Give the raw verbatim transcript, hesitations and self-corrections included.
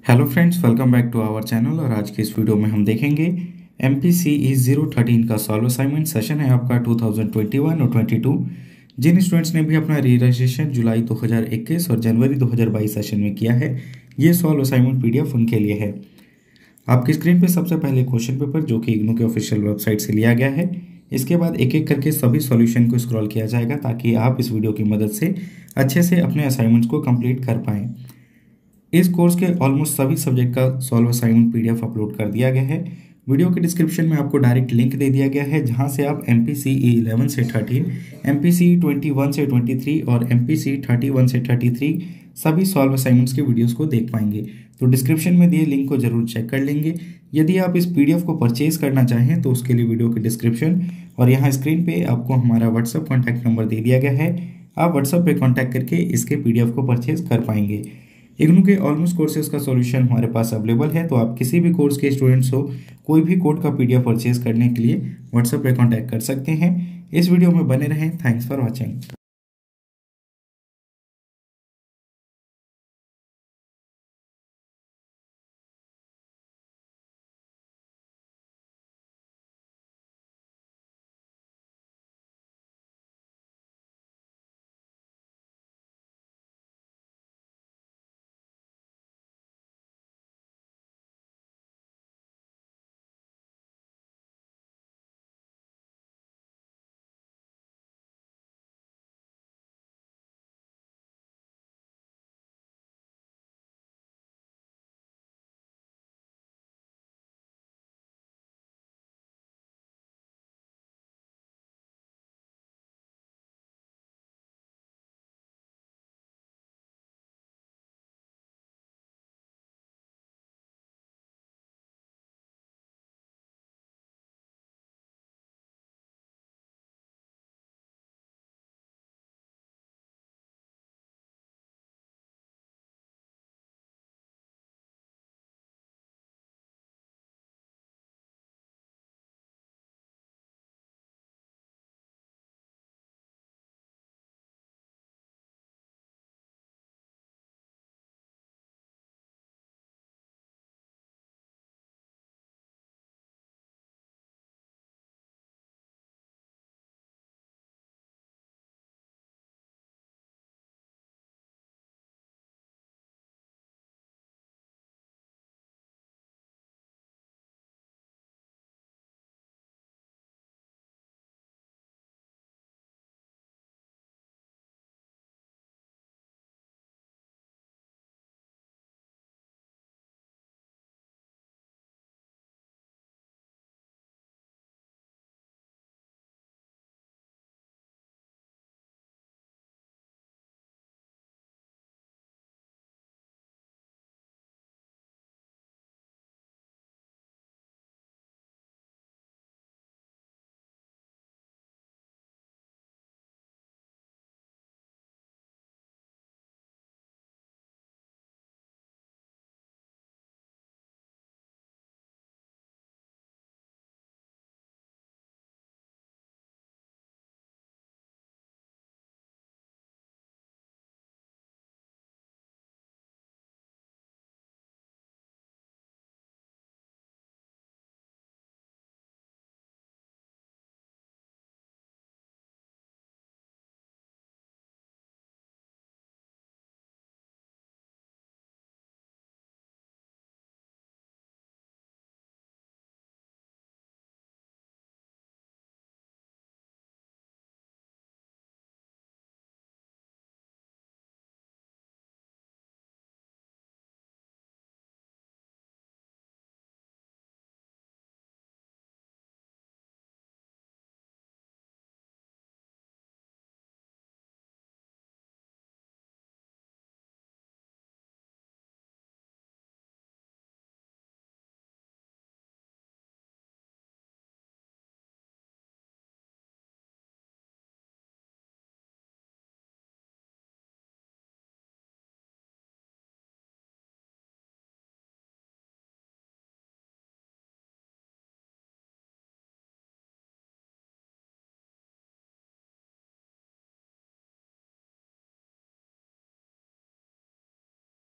Hello friends, welcome back to our channel. और आज के इस वीडियो में हम देखेंगे M P C E zero thirteen का सॉल्व असाइनमेंट सेशन है आपका टू थाउजेंड ट्वेंटी वन और ट्वेंटी टू। जिन स्टूडेंट्स ने भी अपना री रजिस्ट्रेशन जुलाई दो हज़ार इक्कीस और जनवरी दो हज़ार बाईस सेशन में किया है, ये सॉल्व असाइनमेंट पीडीएफ उनके लिए है। आपकी स्क्रीन पे सबसे पहले क्वेश्चन पेपर जो कि इग्नू के ऑफिशियल वेबसाइट से लिया गया है, इसके बाद एक एक करके सभी सॉल्यूशन को स्क्रॉल किया जाएगा ताकि आप इस वीडियो की मदद से अच्छे से अपने असाइनमेंट्स को कंप्लीट कर पाएँ। इस कोर्स के ऑलमोस्ट सभी सब्जेक्ट का सॉल्व असाइनमेंट पीडीएफ अपलोड कर दिया गया है। वीडियो के डिस्क्रिप्शन में आपको डायरेक्ट लिंक दे दिया गया है जहां से आप M P C E eleven से thirteen, M P C E twenty one से ट्वेंटी थ्री और M P C E thirty one से थर्टी थ्री सभी सॉल्व असाइनमेंट्स के वीडियोस को देख पाएंगे। तो डिस्क्रिप्शन में दिए लिंक को जरूर चेक कर लेंगे। यदि आप इस पीडीएफ को परचेज करना चाहें तो उसके लिए वीडियो के डिस्क्रिप्शन और यहाँ स्क्रीन पे आपको हमारा व्हाट्सअप कॉन्टैक्ट नंबर दे दिया गया है। आप व्हाट्सअप पे कॉन्टैक्ट करके इसके पीडीएफ को परचेज कर पाएंगे। इग्नू के ऑलमोस्ट कोर्सेज का सॉल्यूशन हमारे पास अवेलेबल है, तो आप किसी भी कोर्स के स्टूडेंट्स हो, कोई भी कोड का पीडीएफ परचेज करने के लिए व्हाट्सएप पे कांटेक्ट कर सकते हैं। इस वीडियो में बने रहें। Thanks for watching.